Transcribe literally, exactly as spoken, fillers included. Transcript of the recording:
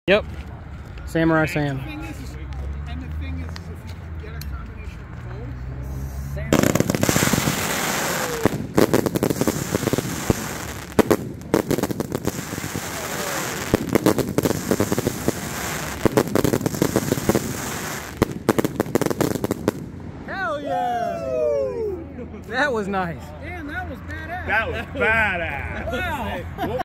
Yep. Samurai Sam. The thing is, is, and the thing is, is if you get a combination of both, Hell yeah! That was nice. damn, that was badass. That was badass. Wow.